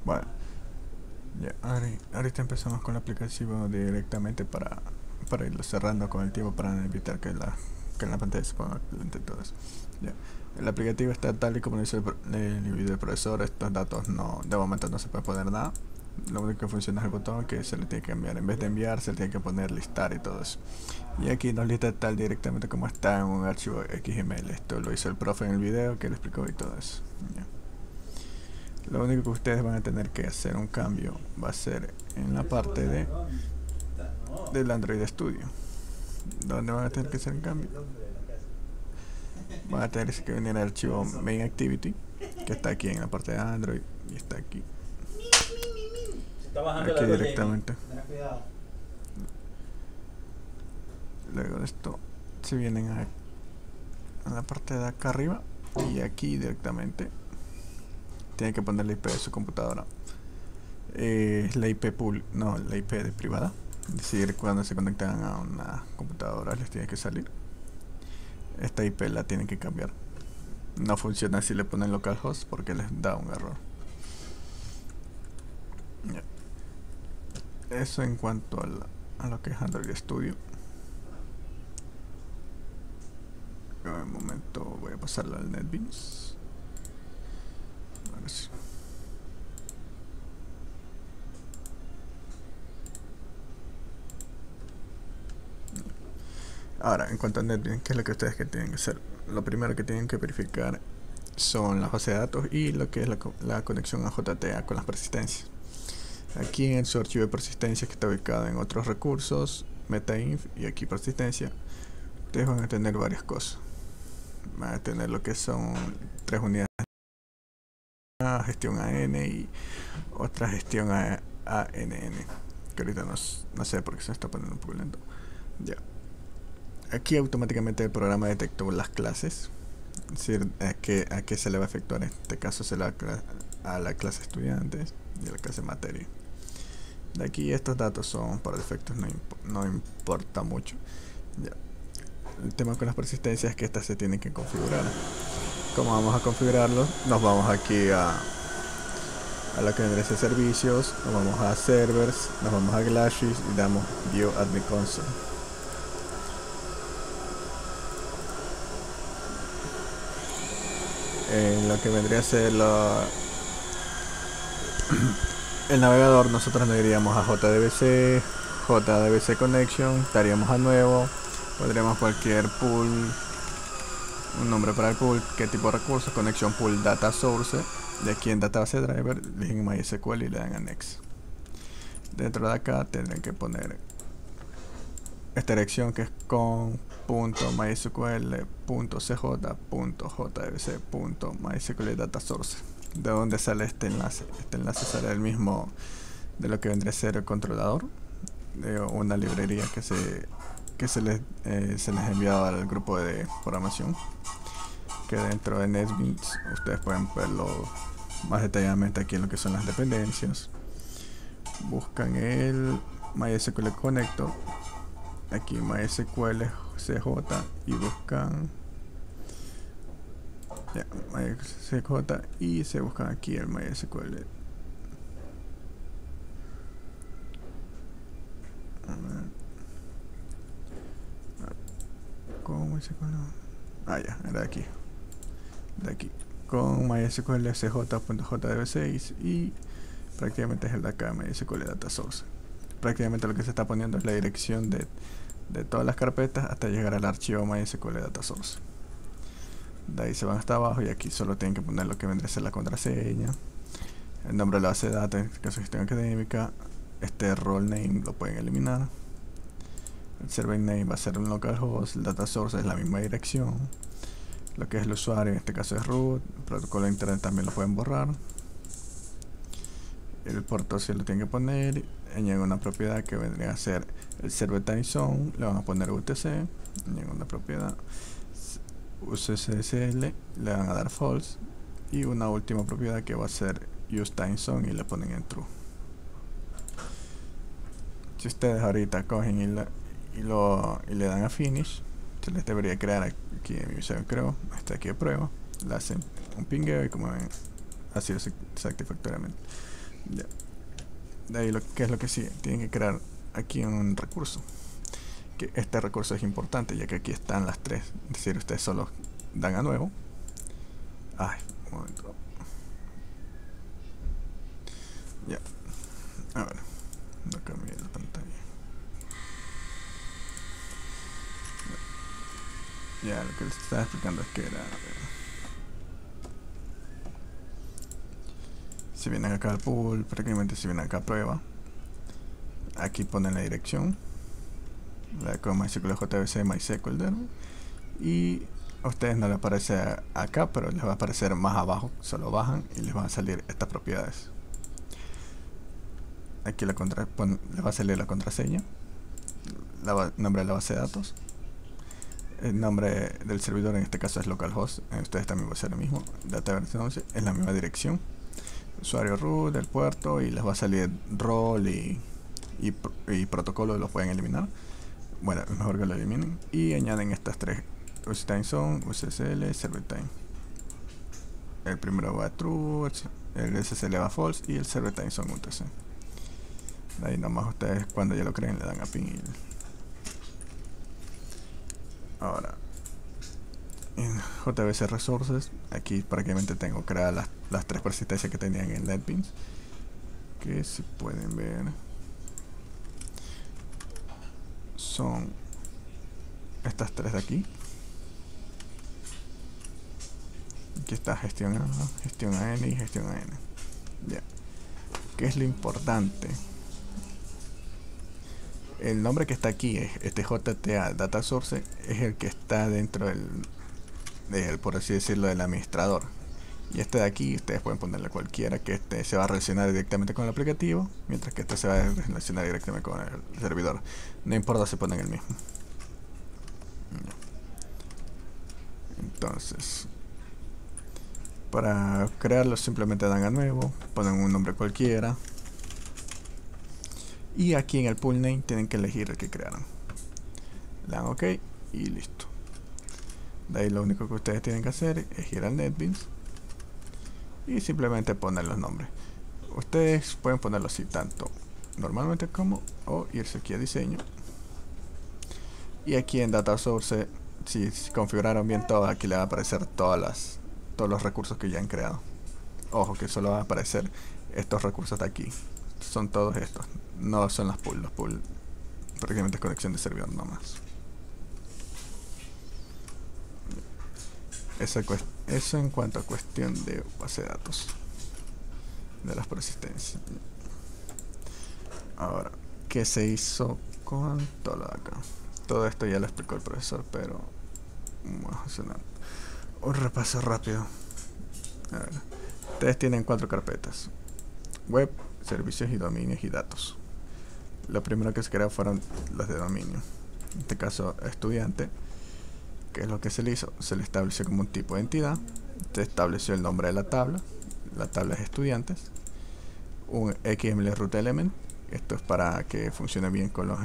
Bueno, ya, ahorita empezamos con el aplicativo directamente para irlo cerrando con el tiempo para evitar que la pantalla se ponga lenta y todo eso. Ya. El aplicativo está tal y como dice el video del profesor. Estos datos no, de momento no se puede poner nada. Lo único que funciona es el botón que se le tiene que enviar. En vez de enviar, se le tiene que poner listar y todo eso. Y aquí nos lista tal directamente como está en un archivo XML. Esto lo hizo el profe en el video que le explicó y todo eso. Ya. Lo único que ustedes van a tener que hacer un cambio va a ser en la parte del Android Studio. ¿Dónde van a tener que hacer un cambio? Van a tener que venir al archivo main activity, que está aquí en la parte de Android y está aquí. Aquí directamente. Luego de esto se vienen a la parte de acá arriba y aquí directamente tienen que poner la IP de su computadora. La IP pool, no, la IP de privada. Es decir, cuando se conectan a una computadora les tiene que salir. Esta IP la tienen que cambiar. No funciona si le ponen localhost porque les da un error. Eso en cuanto a lo que es Android Studio. En un momento voy a pasarlo al NetBeans. Ahora sí. Ahora, en cuanto a NetBeans, ¿qué es lo que ustedes tienen que hacer? Lo primero que tienen que verificar son la base de datos y lo que es la conexión a JTA con las persistencias. Aquí en su archivo de persistencia, que está ubicado en otros recursos, metainf y aquí persistencia, ustedes van a tener varias cosas. Van a tener lo que son 3 unidades de gestión AN y otra gestión ANN, que ahorita no sé por qué se está poniendo un poco lento. Ya. Aquí automáticamente el programa detectó las clases, es decir, a qué se le va a efectuar. En este caso se le va a la clase estudiantes y a la clase materia. De aquí estos datos son por defectos, no importa mucho. Ya. El tema con las persistencias es que estas se tienen que configurar. ¿Cómo vamos a configurarlo? Nos vamos aquí a lo que vendría a ser servicios, nos vamos a servers, nos vamos a Glashes y damos View Admin Console. En lo que vendría a ser el navegador, nosotros le iríamos a JDBC Connection, daríamos a nuevo, pondríamos cualquier pool, un nombre para el pool, qué tipo de recursos, Connection Pool Data Source, de aquí en Database Driver, eligen MySQL y le dan a Next. Dentro de acá tendrán que poner esta dirección que es con.mysql.cj.jdbc.mysql data source. ¿De dónde sale este enlace? Este enlace sale del mismo de lo que vendría a ser el controlador, de una librería que se les enviado al grupo de programación, que dentro de NetBeans ustedes pueden verlo más detalladamente aquí en lo que son las dependencias. Buscan el MySQL Connector, aquí MySQL CJ y buscan MySQL y se buscan aquí el MySQL. ¿Cómo MySQL? Ya, era de aquí. De aquí. Con MySQL CJ.jdb6 y prácticamente es el de acá, MySQL Data Source. Prácticamente lo que se está poniendo es la dirección de todas las carpetas hasta llegar al archivo MySQL Data Source. De ahí se van hasta abajo y aquí solo tienen que poner lo que vendría a ser la contraseña, el nombre de la base de datos, en este caso gestión académica. Este role name lo pueden eliminar. El server name va a ser un localhost, el data source es la misma dirección. Lo que es el usuario, en este caso es root. El protocolo de internet también lo pueden borrar. El puerto sí lo tienen que poner. Añaden una propiedad que vendría a ser el server time zone, le van a poner UTC. Añaden una propiedad USSL, le van a dar false. Y una última propiedad que va a ser use time zone y le ponen en true. Si ustedes ahorita cogen y le dan a finish, se les debería crear aquí en mi usuario creo, está aquí de prueba, le hacen un pingueo y como ven, así es satisfactoriamente. Ya. De ahí ¿qué es lo que sigue? Tienen que crear aquí un recurso. Que este recurso es importante ya que aquí están las tres. Es decir, ustedes solo dan a nuevo. Ay, un momento. Ya. A ver. No cambié la pantalla. Ya, lo que les estaba explicando es que era... Si vienen acá al pool, prácticamente si vienen acá a prueba, aquí ponen la dirección, la con MySQL JVC, MySQL, y a ustedes no les aparece acá, pero les va a aparecer más abajo. Solo bajan y les van a salir estas propiedades. Aquí les va a salir la contraseña, nombre de la base de datos, el nombre del servidor, en este caso es localhost, ustedes también va a ser el mismo, Dataverse 11, es la misma dirección, usuario root, el puerto, y les va a salir rol y protocolo, los pueden eliminar. Bueno, es mejor que lo eliminen. Y añaden estas tres: useTime Zone, USSL, ServerTime. El primero va a true, el SSL va a false y el ServerTime Zone UTC. Ahí nomás ustedes cuando ya lo creen le dan a pin. Ahora, en JVC Resources, aquí prácticamente tengo creadas las tres persistencias que tenían en NetBeans, que si pueden ver son estas tres de aquí. Aquí está gestión A, gestión AN y gestión AN. Ya. ¿Qué es lo importante? El nombre que está aquí es este JTA Data Source, es el que está dentro del, por así decirlo, del administrador. Y este de aquí ustedes pueden ponerle cualquiera, que este se va a relacionar directamente con el aplicativo, mientras que este se va a relacionar directamente con el servidor. No importa si ponen el mismo. Entonces, para crearlo simplemente dan a nuevo, ponen un nombre cualquiera. Y aquí en el pool name tienen que elegir el que crearon. Le dan OK y listo. De ahí lo único que ustedes tienen que hacer es ir al NetBeans y simplemente poner los nombres. Ustedes pueden ponerlo así tanto normalmente como, o irse aquí a diseño. Y aquí en Data Source, si configuraron bien todo, aquí le va a aparecer todos los recursos que ya han creado. Ojo que solo van a aparecer estos recursos de aquí. Son todos estos, no son los pools prácticamente es conexión de servidor nomás. Eso en cuanto a cuestión de base de datos, de las persistencias. Ahora, ¿qué se hizo con todo acá? Todo esto ya lo explicó el profesor, pero vamos a hacer un repaso rápido. A ver, ustedes tienen 4 carpetas: web, servicios y dominios y datos. Lo primero que se creó fueron los de dominio. En este caso, estudiante. ¿Qué es lo que se le hizo? Se le estableció como un tipo de entidad. Se estableció el nombre de la tabla. La tabla es estudiantes. Un XML root element. Esto es para que funcione bien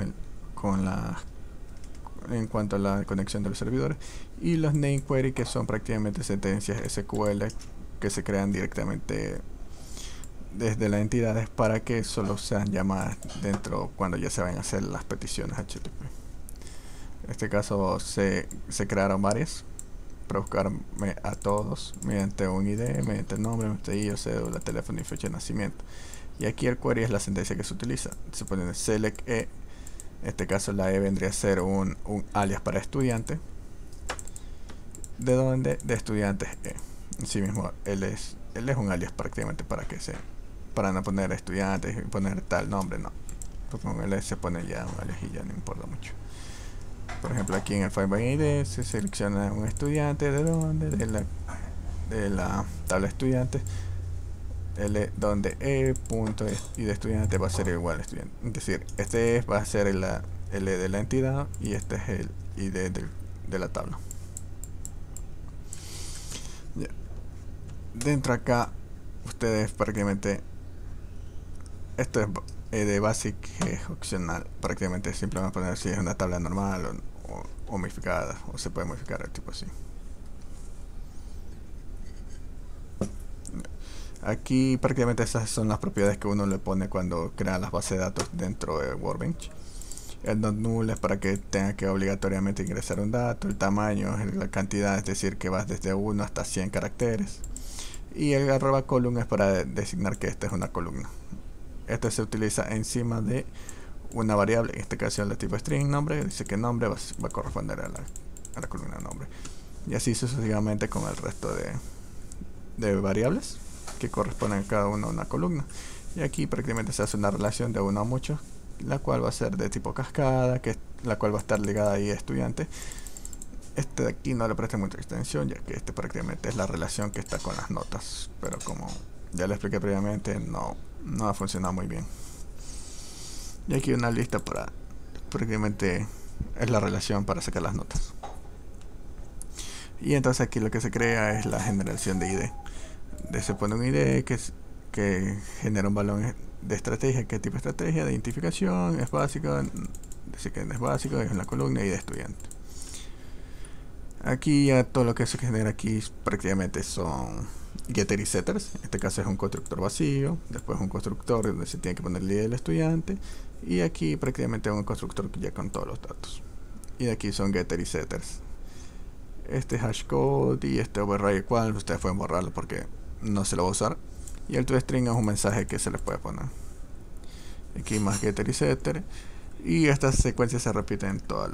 en cuanto a la conexión de los servidores. Y los name query, que son prácticamente sentencias SQL que se crean directamente desde las entidades para que solo sean llamadas dentro cuando ya se van a hacer las peticiones HTTP. En este caso se crearon varias para buscarme a todos mediante un ID, mediante el nombre, mediante ID, cédula, teléfono y fecha de nacimiento. Y aquí el query es la sentencia que se utiliza. Se pone select E. En este caso la E vendría a ser un alias para estudiante. ¿De dónde? De estudiantes E. En sí mismo él es un alias prácticamente para no poner estudiantes y poner tal nombre, no. Porque con él se pone ya un alias y ya no importa mucho. Por ejemplo, aquí en el Find by ID se selecciona un estudiante. ¿De dónde? De la tabla estudiantes. L donde E punto y de estudiante va a ser igual a estudiante. Es decir, este va a ser el L de la entidad y este es el ID de la tabla. Ya. Dentro acá, ustedes prácticamente, esto es de basic, es opcional. Prácticamente simplemente poner si es una tabla normal o modificada, o se puede modificar el tipo así. Aquí prácticamente esas son las propiedades que uno le pone cuando crea las bases de datos dentro de Workbench. El not null es para que tenga que obligatoriamente ingresar un dato. El tamaño es la cantidad, es decir, que vas desde 1 hasta 100 caracteres. Y el @column es para designar que esta es una columna. Esto se utiliza encima de una variable, en este caso el tipo string nombre, dice que nombre va a corresponder a la columna nombre. Y así sucesivamente con el resto de variables que corresponden a cada una a una columna. Y aquí prácticamente se hace una relación de 1 a muchos, la cual va a ser de tipo cascada, la cual va a estar ligada ahí a estudiante. Este de aquí no le preste mucha extensión, ya que este prácticamente es la relación que está con las notas, pero como ya le expliqué previamente, no ha funcionado muy bien. Y aquí una lista para prácticamente es la relación para sacar las notas. Y entonces aquí lo que se crea es la generación de ID. Se pone un ID que genera un balón de estrategia. ¿Qué tipo de estrategia? De identificación, es básico, dice que es básico, es en la columna y de estudiante. Aquí ya todo lo que se genera aquí prácticamente son getter y setters. En este caso es un constructor vacío, después un constructor donde se tiene que poner el ID del estudiante, y aquí prácticamente un constructor ya con todos los datos. Y de aquí son getter y setters. Este hashcode y este override equal ustedes pueden borrarlo porque no se lo va a usar. Y el toString es un mensaje que se les puede poner. Aquí más getter y setter. Y estas secuencias se repiten en todas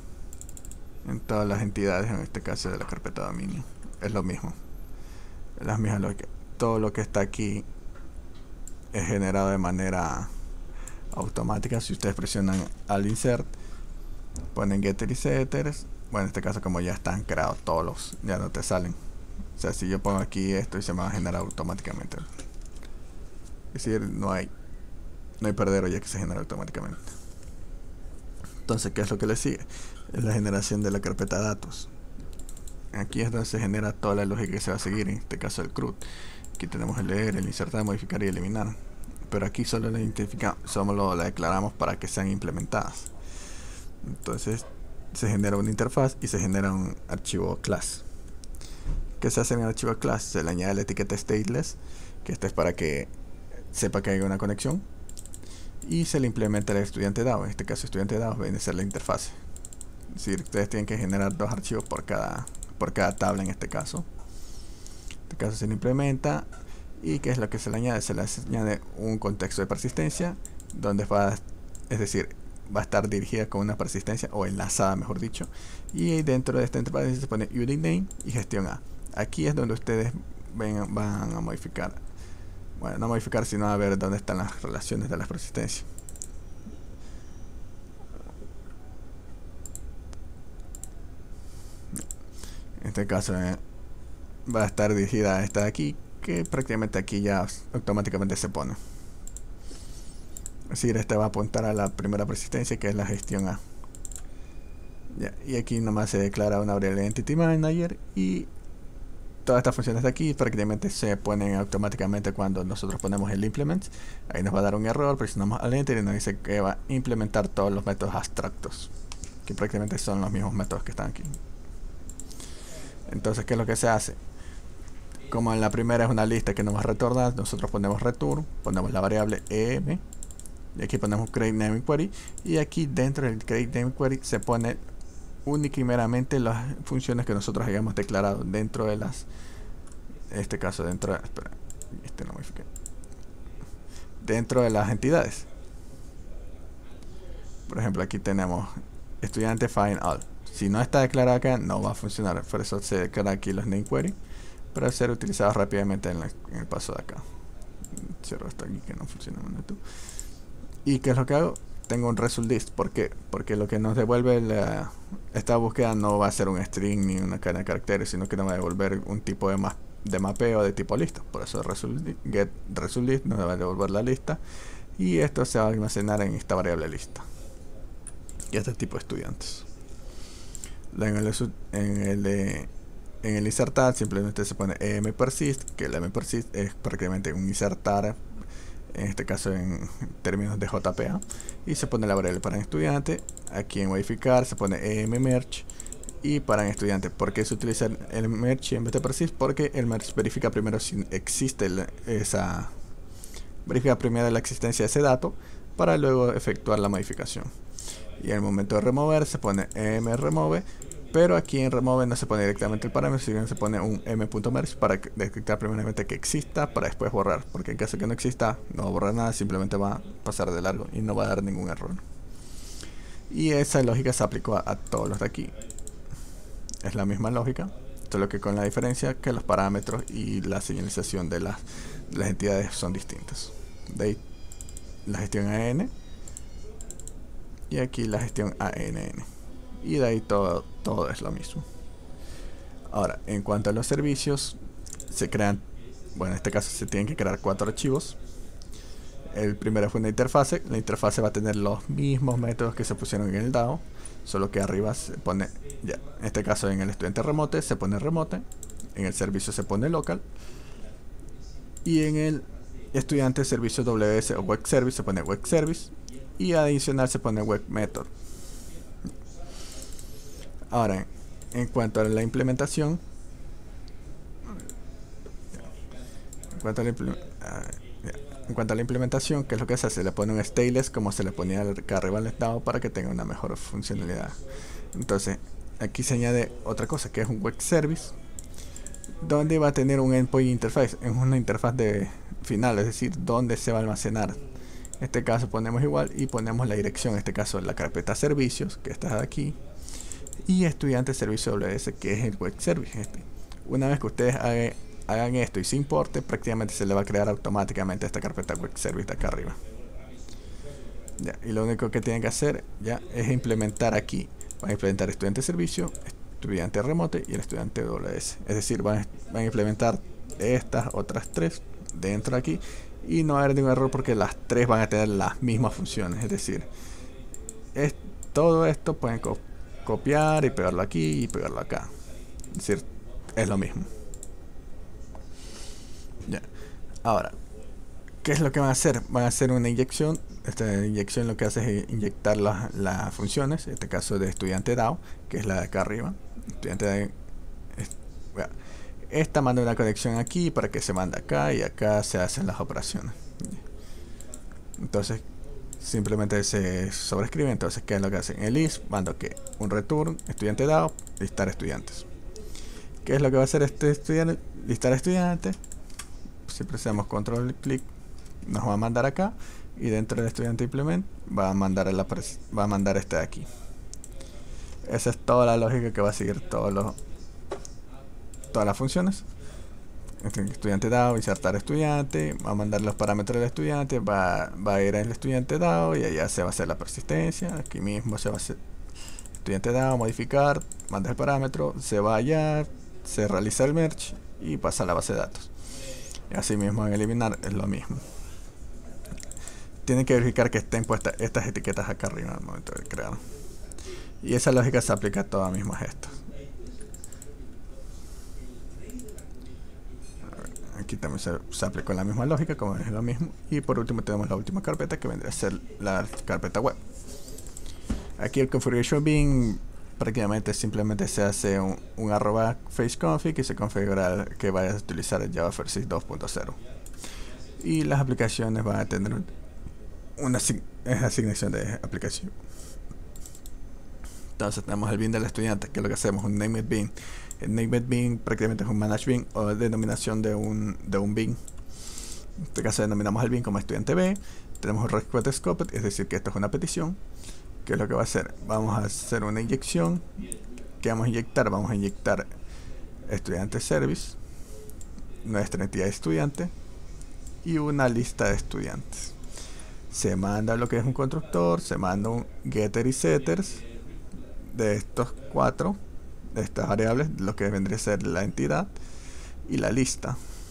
las entidades, en este caso de la carpeta de dominio. Es lo mismo. Las mismas lógicas. Todo lo que está aquí es generado de manera automática. Si ustedes presionan al insert, ponen getter y setters. Bueno, en este caso como ya están creados todos ya no te salen. O sea, si yo pongo aquí esto y se me va a generar automáticamente. Es decir, no hay perdero ya que se genera automáticamente. Entonces, ¿qué es lo que le sigue? Es la generación de la carpeta de datos. Aquí es donde se genera toda la lógica que se va a seguir, en este caso el CRUD. Aquí tenemos el leer, el insertar, modificar y eliminar. Pero aquí solo la identificamos, solo la declaramos para que sean implementadas. Entonces se genera una interfaz y se genera un archivo class. ¿Qué se hace en el archivo class? Se le añade la etiqueta stateless, que esta es para que sepa que hay una conexión, y se le implementa el estudiante DAO. En este caso estudiante DAO viene a ser la interfaz. Es decir, ustedes tienen que generar 2 archivos por cada tabla. En este caso se le implementa. ¿Y qué es lo que se le añade? Se le añade un contexto de persistencia, donde va a estar dirigida con una persistencia o enlazada, mejor dicho. Y dentro de esta interfaz se pone unit name y gestión A. Aquí es donde ustedes van a modificar. Bueno, no modificar, sino a ver dónde están las relaciones de las persistencias. En este caso va a estar dirigida a esta de aquí, que prácticamente aquí ya automáticamente se pone. Es decir, esta va a apuntar a la primera persistencia, que es la gestión A. Ya, y aquí nomás se declara una variable entity manager, y todas estas funciones de aquí prácticamente se ponen automáticamente cuando nosotros ponemos el implement. Ahí nos va a dar un error, presionamos al enter y nos dice que va a implementar todos los métodos abstractos, que prácticamente son los mismos métodos que están aquí. Entonces, ¿qué es lo que se hace? Como en la primera es una lista que nos va a retornar, nosotros ponemos return, ponemos la variable em, y aquí ponemos create naming query, y aquí dentro del create naming query se pone única y meramente las funciones que nosotros hayamos declarado dentro de las, en este caso dentro de las entidades. Por ejemplo, aquí tenemos estudiante find all. Si no está declarado acá, no va a funcionar. Por eso se declara aquí los name query para ser utilizados rápidamente en el paso de acá. Cierro esto aquí que no funciona. ¿Y qué es lo que hago? Tengo un result list. ¿Por qué? Porque lo que nos devuelve esta búsqueda no va a ser un string ni una cadena de caracteres, sino que nos va a devolver un tipo de mapeo de tipo lista. Por eso get result list nos va a devolver la lista, y esto se va a almacenar en esta variable lista y este tipo de estudiantes. En el insertar simplemente se pone emPersist, que el emPersist es prácticamente un insertar, en este caso en términos de JPA, y se pone la variable para el estudiante. Aquí en modificar se pone emMerge, Y para en estudiante, ¿por qué se utiliza el merge en vez de persist? Porque el merge verifica primero si existe verifica primero la existencia de ese dato para luego efectuar la modificación. Y en el momento de remover se pone mremove, pero aquí en remove no se pone directamente el parámetro, sino que se pone un m.merge para detectar primeramente que exista para después borrar, porque en caso que no exista no va a borrar nada, simplemente va a pasar de largo y no va a dar ningún error. Y esa lógica se aplicó a todos los de aquí. Es la misma lógica, solo que con la diferencia que los parámetros y la señalización de las entidades son distintas. De ahí la gestión AN y aquí la gestión ANN, y de ahí todo es lo mismo. Ahora, en cuanto a los servicios, se crean, bueno, en este caso se tienen que crear 4 archivos. El primero fue una interfase. La interfase va a tener los mismos métodos que se pusieron en el DAO, solo que arriba se pone, ya, en este caso en el estudiante remote se pone remote, en el servicio se pone local, y en el estudiante servicio WS o web service se pone web service, y adicional se pone web method. Ahora, en cuanto a la implementación, ¿qué es lo que se hace? Se le pone un stateless como se le ponía acá arriba al estado para que tenga una mejor funcionalidad. Entonces, aquí se añade otra cosa que es un web service, donde va a tener un endpoint interface. Es una interfaz de final, es decir, donde se va a almacenar. En este caso ponemos igual y ponemos la dirección, en este caso la carpeta servicios, que está aquí, y estudiante servicio WS, que es el web service. Una vez que ustedes hagan esto y se importe, prácticamente se le va a crear automáticamente esta carpeta web service de acá arriba. Ya, y lo único que tienen que hacer ya es implementar aquí. Van a implementar estudiante servicio, estudiante remote y el estudiante WS. Es decir, van a implementar estas otras 3 dentro de aquí y no va a haber ningún error porque las 3 van a tener las mismas funciones. Es decir, todo esto pueden copiar y pegarlo aquí y pegarlo acá. Es decir, es lo mismo. Ya. Ahora, ¿qué es lo que van a hacer? Van a hacer una inyección. Esta inyección lo que hace es inyectar las funciones, en este caso de estudiante DAO, que es la de acá arriba. Estudiante DAO, esta manda una conexión aquí para que se mande acá y acá se hacen las operaciones. Entonces simplemente se sobrescribe. Entonces, ¿qué es lo que hacen? En el list mando que un return estudiante DAO, listar estudiantes. ¿Qué es lo que va a hacer este estudiante? Listar estudiantes. Si presionamos control clic, nos va a mandar acá, y dentro del estudiante implement va a mandar este de aquí. Esa es toda la lógica que va a seguir todas las funciones. Estudiante DAO, insertar estudiante, va a mandar los parámetros del estudiante, va a ir al estudiante DAO y allá se va a hacer la persistencia. Aquí mismo se va a hacer estudiante DAO, modificar, manda el parámetro, se va allá, se realiza el merge y pasa a la base de datos. Y así mismo en eliminar es lo mismo. Tienen que verificar que estén puestas estas etiquetas acá arriba al momento de crear. Y esa lógica se aplica a todas mismas estas. Aquí también se aplicó la misma lógica, como es lo mismo. Y por último tenemos la última carpeta, que vendría a ser la carpeta web. Aquí el configuration bin prácticamente simplemente se hace un arroba faceconfig y se configura que vayas a utilizar el Java Versys 2.0. Y las aplicaciones van a tener una asignación de aplicación. Entonces tenemos el bin del estudiante, que es lo que hacemos, un named bin. El named bin prácticamente es un manage bin o denominación de un bin. En este caso denominamos el bin como estudiante B. Tenemos un request scoped, es decir que esto es una petición. ¿Qué es lo que va a hacer? Vamos a hacer una inyección. ¿Qué vamos a inyectar? Vamos a inyectar estudiante service, nuestra entidad de estudiante y una lista de estudiantes. Se manda lo que es un constructor, se manda un getter y setters de estos 4, de estas variables, lo que vendría a ser la entidad y la lista.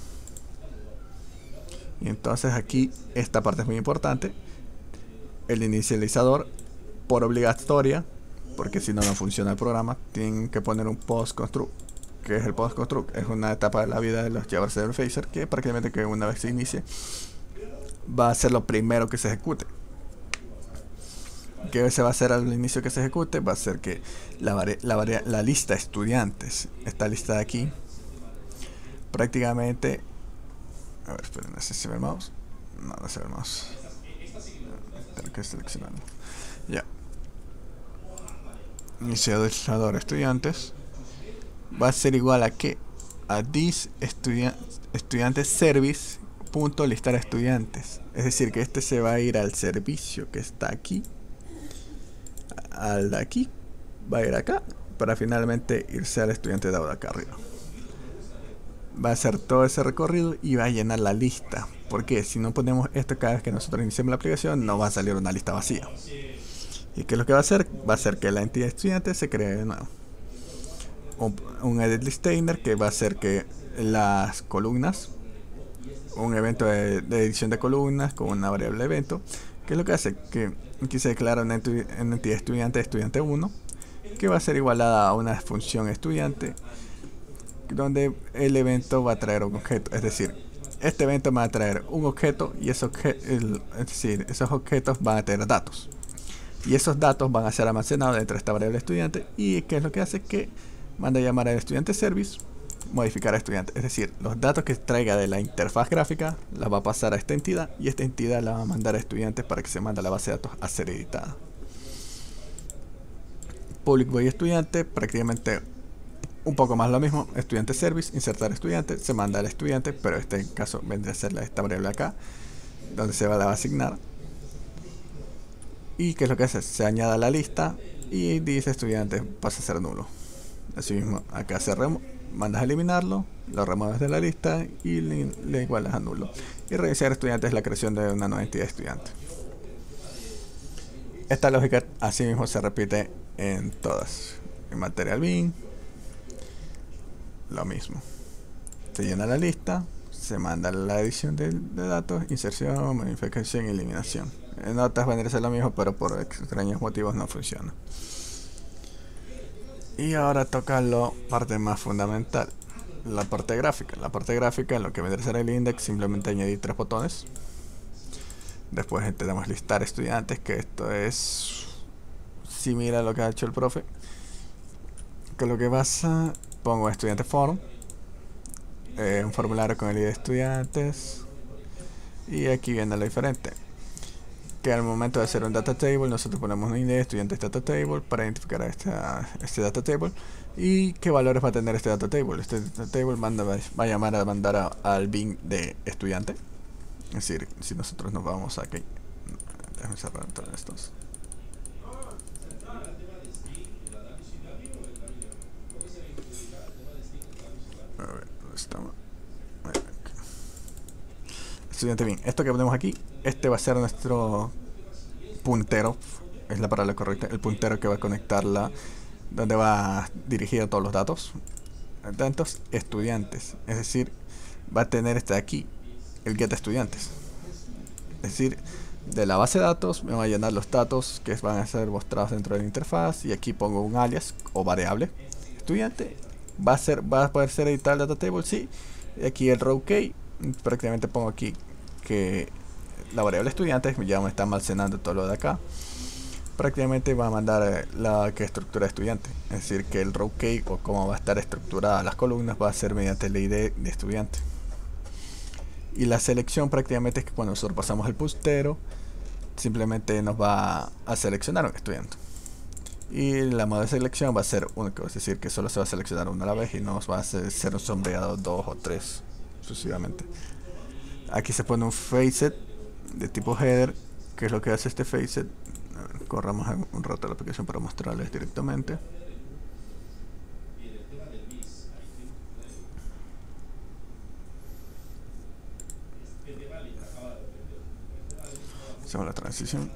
Y entonces aquí esta parte es muy importante. El inicializador, por obligatoria, porque si no, no funciona el programa, tienen que poner un post construct. ¿Qué es el post construct? Es una etapa de la vida de los Java Server Facer que prácticamente que una vez se inicie va a ser lo primero que se ejecute. ¿Qué se va a hacer al inicio que se ejecute? Va a ser que la lista estudiantes, esta lista de aquí, prácticamente... A ver, esperen, no sé si ve el mouse. No se ve el mouse. Tengo que seleccionarlo. Ya. Inicializador estudiantes va a ser igual a que a this estudiantes service punto listar estudiantes. Es decir, que este se va a ir al servicio que está aquí, al de aquí, va a ir acá, para finalmente irse al estudiante dado acá arriba. Va a hacer todo ese recorrido y va a llenar la lista. Porque si no ponemos esto cada vez que nosotros iniciemos la aplicación, no va a salir una lista vacía. ¿Y qué es lo que va a hacer? Va a hacer que la entidad estudiante se cree de nuevo. Un edit listener que va a hacer que las columnas, un evento de edición de columnas con una variable evento, que es lo que hace que aquí se declara una entidad estudiante 1, que va a ser igualada a una función estudiante, donde el evento va a traer un objeto. Es decir, este evento va a traer un objeto y esos objetos van a tener datos. Y esos datos van a ser almacenados dentro de esta variable estudiante. Y qué es lo que hace que manda a llamar al estudiante service, modificar a estudiante. Es decir, los datos que traiga de la interfaz gráfica la va a pasar a esta entidad y esta entidad la va a mandar a estudiantes para que se mande a la base de datos a ser editada. Public void estudiante, prácticamente un poco más lo mismo. Estudiante service, insertar estudiante, se manda al estudiante, pero este caso vendría a ser esta variable acá, donde se va a asignar. Y qué es lo que hace, se añade a la lista y dice estudiante pasa a ser nulo. Así mismo, acá mandas a eliminarlo, lo remueves de la lista y le igualas a nulo. Y reiniciar estudiante es la creación de una nueva entidad estudiante. Esta lógica así mismo se repite en todas. En Material Bin, lo mismo. Se llena la lista, se manda la edición de datos, inserción, modificación y eliminación. En otras vendría a ser lo mismo, pero por extraños motivos no funciona. Y ahora toca la parte más fundamental, la parte gráfica. La parte gráfica, en lo que vendría a ser el index, simplemente añadir 3 botones. Después tenemos listar estudiantes, que esto es similar a lo que ha hecho el profe. Que lo que pasa, pongo estudiante form, un formulario con el ID de estudiantes, y aquí viene lo diferente. Que al momento de hacer un data table, nosotros ponemos un ID de estudiantes data table para identificar a este data table y qué valores va a tener este data table. Este data table va a llamar a mandar al bin de estudiante. Es decir, si nosotros nos vamos aquí, déjame cerrar todos estos. A ver, ¿dónde estamos? Estudiante bin, esto que ponemos aquí, este va a ser nuestro puntero, es la palabra correcta, el puntero que va a conectarla, donde va a dirigir a todos los datos, tantos estudiantes. Es decir, va a tener este de aquí, el get estudiantes. Es decir, de la base de datos me va a llenar los datos que van a ser mostrados dentro de la interfaz, y aquí pongo un alias o variable estudiante. Va a poder ser editar el data table, sí. Y aquí el row key, prácticamente pongo aquí que la variable estudiante ya me está almacenando todo lo de acá. Prácticamente va a mandar la que estructura estudiante, es decir, que el row key o cómo va a estar estructurada las columnas va a ser mediante el ID de estudiante. Y la selección prácticamente es que cuando nosotros pasamos el puntero, simplemente nos va a seleccionar un estudiante. Y la modo de selección va a ser único, es decir, que solo se va a seleccionar uno a la vez y no nos va a ser un sombreado 2 o 3 sucesivamente. Aquí se pone un facet de tipo header, que es lo que hace este facet. Corramos un rato la aplicación para mostrarles directamente. Hacemos la transición.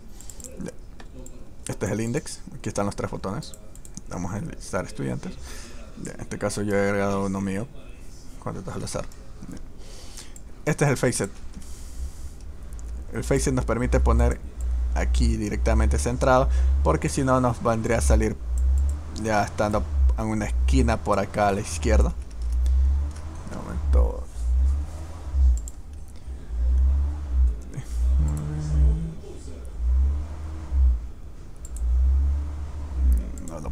Este es el index, aquí están los 3 botones. Vamos a listar estudiantes. En este caso yo he agregado uno mío, cuando al azar. Este es el facet. El facet nos permite poner aquí directamente centrado, porque si no nos vendría a salir ya estando en una esquina por acá a la izquierda. De momento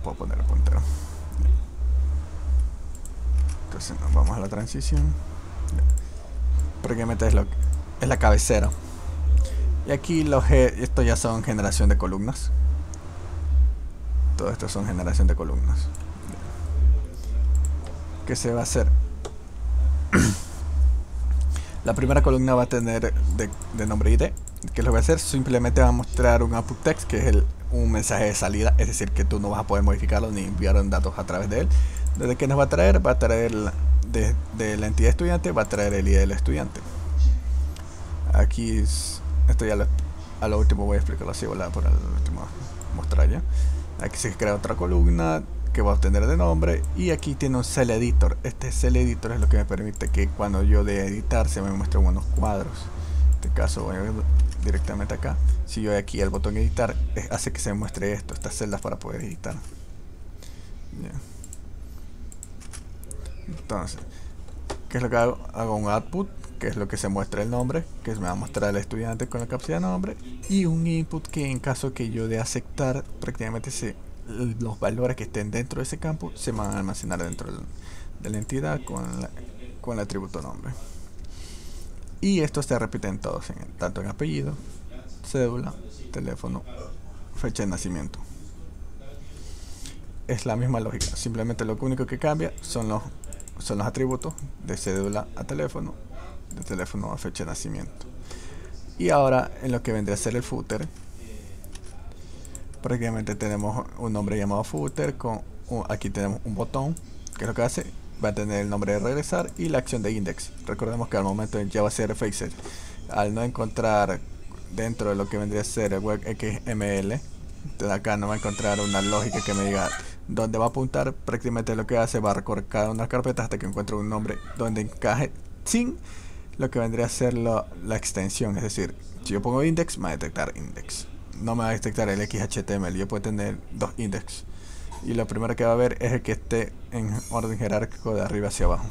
puedo poner el puntero. Entonces nos vamos a la transición. Prácticamente es la cabecera. Y aquí esto ya son generación de columnas. Todo esto son generación de columnas. ¿Qué se va a hacer? La primera columna va a tener de nombre ID. ¿Qué es lo que va a hacer? Simplemente va a mostrar un output text, que es un mensaje de salida. Es decir, que tú no vas a poder modificarlo ni enviar datos a través de él. ¿Desde qué nos va a traer? Va a traer de la entidad estudiante, va a traer el ID del estudiante. Aquí esto ya a lo último voy a explicarlo así, por el último mostrar ya. Aquí se crea otra columna que va a obtener de nombre, y aquí tiene un cell editor. Este cell editor es lo que me permite que cuando yo de editar se me muestren unos cuadros. En este caso voy a ver directamente acá. Si yo aquí el botón editar hace que se me muestre estas celdas para poder editar. Bien. Entonces, ¿qué es lo que hago? Hago un output, que es lo que se muestra el nombre, que me va a mostrar el estudiante con la capacidad de nombre, y un input que en caso que yo de aceptar, prácticamente los valores que estén dentro de ese campo se van a almacenar dentro de la entidad con el atributo nombre. Y estos se repiten todos, tanto en apellido, cédula, teléfono, fecha de nacimiento. Es la misma lógica, simplemente lo único que cambia son los atributos de cédula a teléfono, de teléfono a fecha de nacimiento. Y ahora en lo que vendría a ser el footer, prácticamente tenemos un nombre llamado footer, aquí tenemos un botón que es lo que hace, va a tener el nombre de regresar y la acción de index. Recordemos que al momento en JavaScript al no encontrar dentro de lo que vendría a ser el web XML, de acá no va a encontrar una lógica que me diga dónde va a apuntar. Prácticamente lo que hace, va a recorrer cada una carpeta hasta que encuentre un nombre donde encaje sin lo que vendría a ser la extensión. Es decir, si yo pongo index, me va a detectar index, no me va a detectar el XHTML. Yo puedo tener dos index y lo primero que va a ver es el que esté en orden jerárquico de arriba hacia abajo.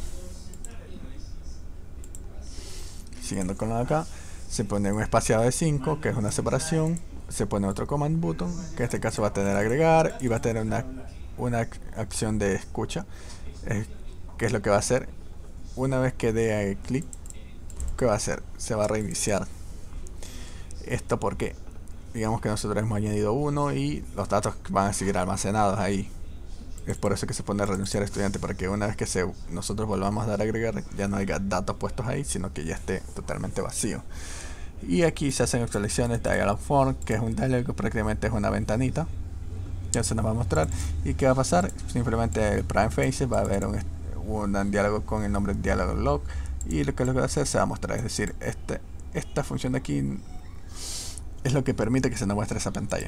Siguiendo con lo de acá, se pone un espaciado de 5, que es una separación. Se pone otro command button, que en este caso va a tener agregar, y va a tener una acción de escucha, que es lo que va a hacer una vez que dé clic. ¿Qué va a hacer? Se va a reiniciar. Esto porque digamos que nosotros hemos añadido uno y los datos van a seguir almacenados ahí. Es por eso que se pone renunciar estudiante, para que una vez que nosotros volvamos a dar a agregar, ya no haya datos puestos ahí, sino que ya esté totalmente vacío. Y aquí se hacen actualizaciones de dialog form, que es un diálogo, prácticamente es una ventanita. Ya se nos va a mostrar. ¿Y qué va a pasar? Simplemente el prime faces va a haber un diálogo con el nombre dialog log, y lo que va a hacer se va a mostrar. Es decir, esta función de aquí es lo que permite que se nos muestre esa pantalla.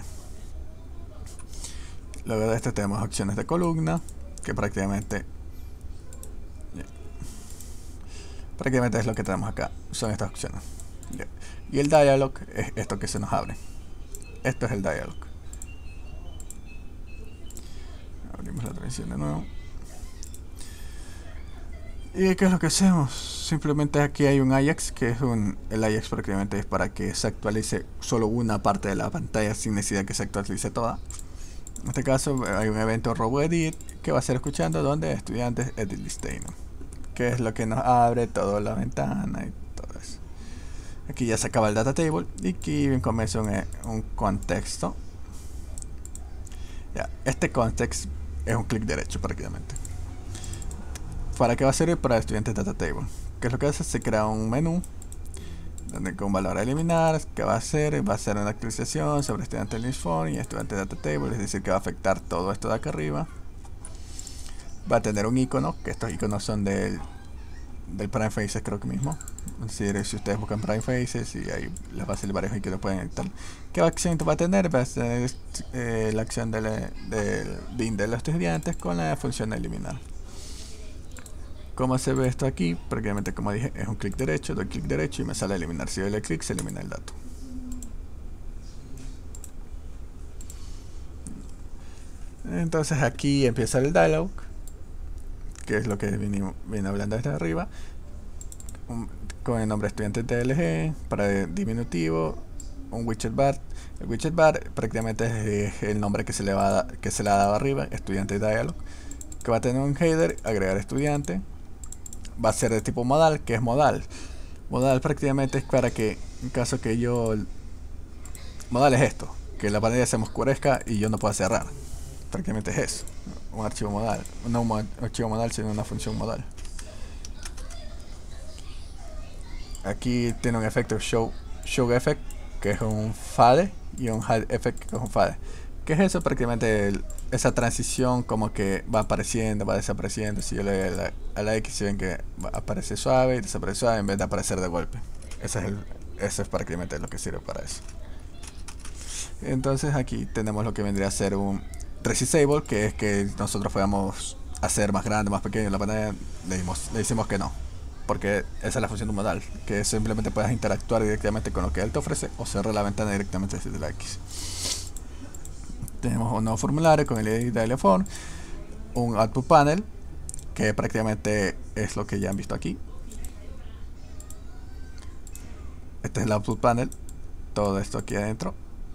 Luego de esto tenemos opciones de columna, que prácticamente es lo que tenemos acá. Son estas opciones. Y el dialog es esto que se nos abre. Esto es el dialog. Abrimos la transición de nuevo. ¿Y qué es lo que hacemos? Simplemente aquí hay un Ajax, que es el Ajax prácticamente es para que se actualice solo una parte de la pantalla sin necesidad que se actualice toda. En este caso hay un evento RoboEdit que va a ser escuchando donde estudiantes edit listing, que es lo que nos abre toda la ventana y todo eso. Aquí ya se acaba el data table y aquí comienza un contexto. Ya, este context es un clic derecho prácticamente. ¿Para qué va a servir? Para estudiantes data table. ¿Qué es lo que hace? Se crea un menú donde con valor a eliminar, ¿qué va a hacer? Va a hacer una actualización sobre estudiante list form y estudiante data table, es decir, que va a afectar todo esto de acá arriba. Va a tener un icono, que estos iconos son del Prime Faces, creo que mismo. Es decir, si ustedes buscan Prime Faces, y ahí les va a salir varios iconos que pueden editar. ¿Qué acción va a tener? Va a tener la acción del bin de los estudiantes con la función de eliminar. ¿Cómo se ve esto aquí? Prácticamente, como dije, es un clic derecho, doy clic derecho y me sale eliminar. Si doy el clic, se elimina el dato. Entonces aquí empieza el dialog, que es lo que viene hablando desde arriba, con el nombre estudiante TLG, para diminutivo, un widget bar. El widget bar prácticamente es el nombre que se le ha dado arriba, estudiante dialog, que va a tener un header, agregar estudiante, va a ser de tipo modal, que es modal. Modal prácticamente es para que, en caso que modal es esto, que la pantalla se me oscurezca y yo no pueda cerrar. Prácticamente es eso, un archivo modal, no un archivo modal, sino una función modal. Aquí tiene un efecto show effect, que es un fade, y un hide effect, que es un fade. ¿Qué es eso? Prácticamente esa transición como que va apareciendo, va desapareciendo. Si yo le doy a la X, si ven que aparece suave y desaparece suave en vez de aparecer de golpe. Eso es prácticamente lo que sirve para eso. Entonces aquí tenemos lo que vendría a ser un resizable, que es que nosotros podamos hacer más grande, más pequeño la pantalla. Le decimos que no, porque esa es la función de un modal, que simplemente puedas interactuar directamente con lo que él te ofrece o cerrar la ventana directamente desde la X. Tenemos un nuevo formulario con el ID de iPhone, un output panel, que prácticamente es lo que ya han visto aquí. Este es el output panel, todo esto aquí adentro.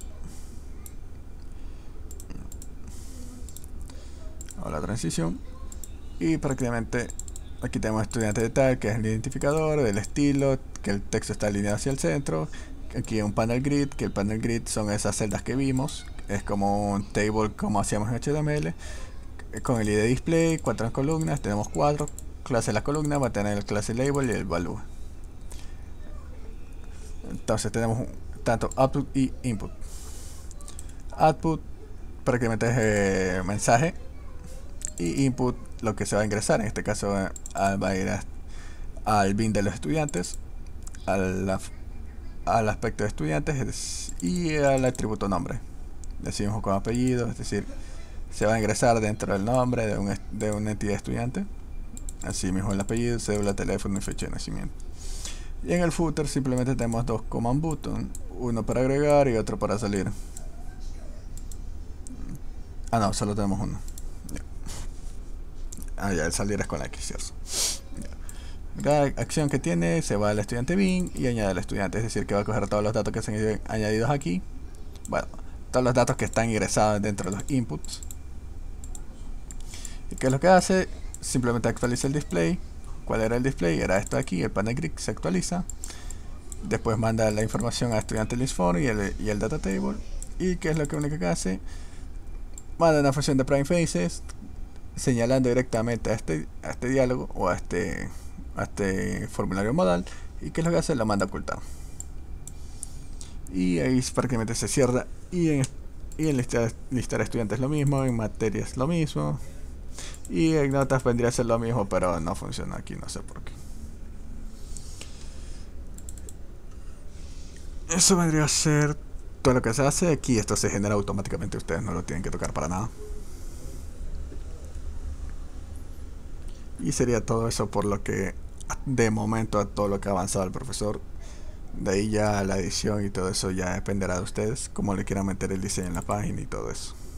La transición, y prácticamente aquí tenemos estudiante de tal, que es el identificador, el estilo, que el texto está alineado hacia el centro. Aquí un panel grid, que el panel grid son esas celdas que vimos, es como un table como hacíamos en HTML, con el ID display, 4 columnas, tenemos 4, clase de la columna, va a tener el clase label y el value. Entonces tenemos tanto output y input. Output prácticamente es mensaje, y input lo que se va a ingresar, en este caso va a ir al bin de los estudiantes, al aspecto de estudiantes y al atributo nombre. Decimos con apellido, es decir, se va a ingresar dentro del nombre de una entidad estudiante, así mismo el apellido, cédula, teléfono y fecha de nacimiento. Y en el footer simplemente tenemos dos command button, uno para agregar y otro para salir. No, solo tenemos uno. Ya, el salir es con la X, ¿cierto? Cada acción que tiene se va al estudiante bin y añade al estudiante, es decir, que va a coger todos los datos que se han añadidos aquí. Bueno, todos los datos que están ingresados dentro de los inputs. ¿Y qué es lo que hace? Simplemente actualiza el display. ¿Cuál era el display? Era esto de aquí, el panel grid se actualiza. Después manda la información a estudiante list form y el data table. ¿Y qué es lo único que hace? Manda una función de prime faces, señalando directamente a este diálogo o a este formulario modal, y que es lo que hace, la manda a ocultar, y ahí prácticamente se cierra. Y en listar estudiantes lo mismo, en materias lo mismo, y en notas vendría a ser lo mismo, pero no funciona aquí, no sé por qué. Eso vendría a ser todo lo que se hace aquí. Esto se genera automáticamente, ustedes no lo tienen que tocar para nada. Y sería todo eso por lo que de momento a todo lo que ha avanzado el profesor. De ahí ya la edición y todo eso ya dependerá de ustedes, cómo le quieran meter el diseño en la página y todo eso.